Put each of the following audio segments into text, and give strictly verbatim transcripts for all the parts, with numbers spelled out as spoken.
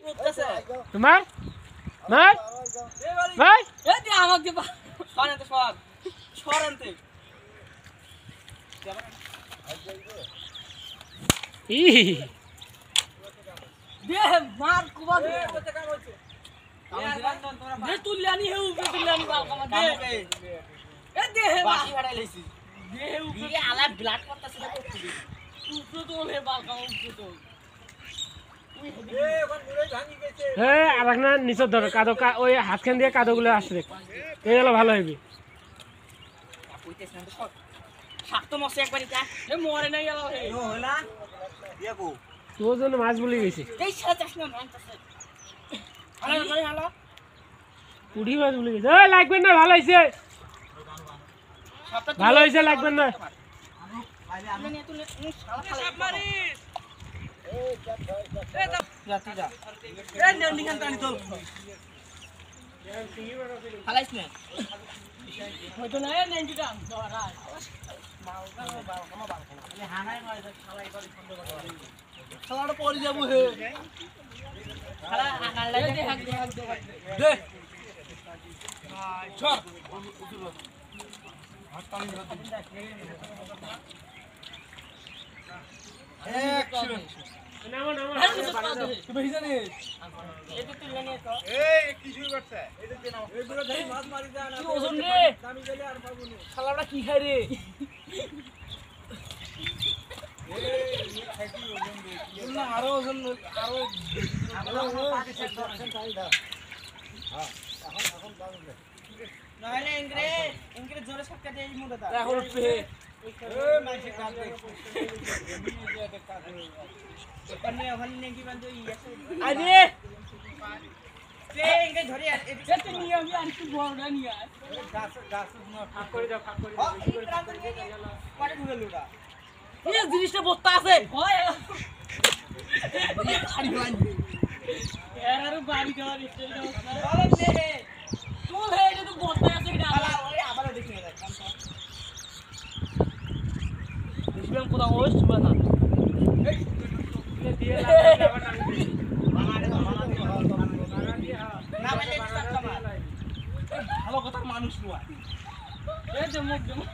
তোমার ভাই ভাই এ দি আমাকে সরেন তো সর সরেন তো ই দে মার কুবা দে কত কাম হচ্ছে দে তুললানি হে উপরে তুললানি বাল কাম দে এ দে হে বাকি বাড়াই লইছি দে হে উপরে আলা ব্লাড করতেছে না করতে দি উপরে তো হে বাল কাম উপরে তো এ এখন মুড়ে ভাঙি গেছে হে আরেকনা নিচে ধর কাদো ওই হাতখান দিয়ে কাদোগুলো আসছে এই হলো ভালো হইবে কইতেছ না তো শাক তো মছে একবারই তা এ মরে নাই গেল হে ও হলা দিয়া কো তোর জন্য মাছ বলি গেছে এই সাথে আসনা মানতাছে হালা করে হালা পুড়ি মাছ বলি গেছে এই লাগবে না ভালো হইছে ভালো হইছে লাগবে না আমি নিয়ে তুলে শালা সাপ মারিস এই যা যা তুই যা এই নে নিখান টানি তোল হালাইস না হয়তো না এ নেন দিটা ধরা বাল বাল বাল কামা বাল আমি হানাই মারি শালাই করে সুন্দর করে শালাটা পড়ি যাব হে শালা আকাল লাগে দে হাক দে হাক দে দে চল হাত টানি ধর অ্যাকশন নামো নামো তুই বেহি জানিস এটা তুই নিয়ে তো এই কি শুরু করছে এটা দে নাও এই বড় ধরে মাছ মারি যা না কি ওজন রে আমি গেলে আর পাবো না শালাটা কি খায় রে এই খাইছি ওজন রে না আরো ওজন আরো আরো পাকে চেক করছেন তাই দাও হ্যাঁ এখন এখন দাও নাইলে ইংরে ইংরে জোরে ছক্কা দেই মুড়া দা এখন পে এই মাইছে কাট দে কন্নে ওখানে নে কি বান্দো ইয়া আরে তে ইংরে ধরে এতে নিয়ে আমি আর কি বড় নিয়া গাছ গাছ ফাক করে দাও ফাক করে দাও পরে ঘুরে লুড়া এই জিনিসটা বস্তা আছে হয় গাড়ি বাঁধি এর বাড়ি যাওয়ার স্টাইল দাও আরে নে তুই হে এটা তো বস্তা আছে কিনা আরে আবার দেখি না দেখবেন কোথা ওই সুবা না এই দিয়ে লাগা আবার টানবি বানারে বানারে না মানে সব কামাল ভালো কথা মানুষ নয় এই যে মুখ মুখ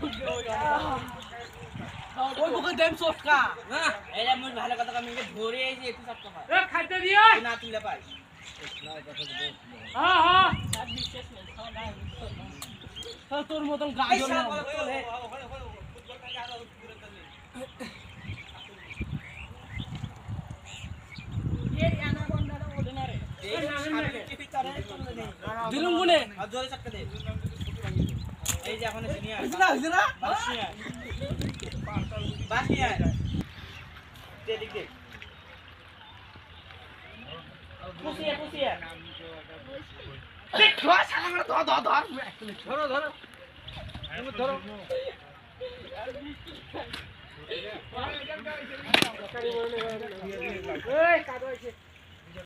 ওই মুখে দেন সটকা না এরা মুখ ভালো কথা আমি ধরে এই যে একটু সটকা পাই এ খাইতে দিও না তুলে পাই হ্যাঁ হ্যাঁ আর বিশ্বাস নেই খাওয়া তোর মতন গাজর না দিলুম গুনে আর জোরে চটকা দে এই যে এখন সিনিয়া হইছে না হইছে না বাসিয়া বাসিয়া দে দিক দে কুসিয়া কুসিয়া দেখ ধর সালা ধর ধর ধর ধরো ধরো তুমি ধরো এই কাদো হইছে